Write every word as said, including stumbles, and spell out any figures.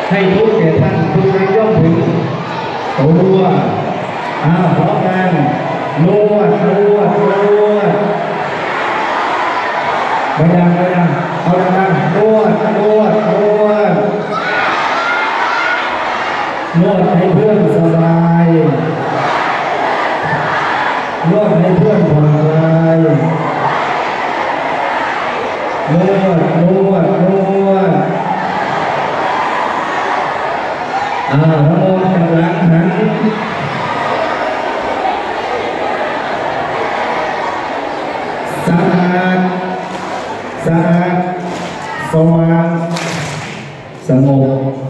ให้ทุกแก่ท่านทุกท่านย่อมถึงตัวอ้าวพร้อมกันนวดนวดนวดไม่ดังไม่ดังเอาดังๆนวดนวดนวดนวดให้เพื่อนสบายนวดให้เพื่อนผ่อนคลายนวดนวดนวดอ่าทั้งหมดกับหลังหันสะอาดสะอาดสว่างสงบ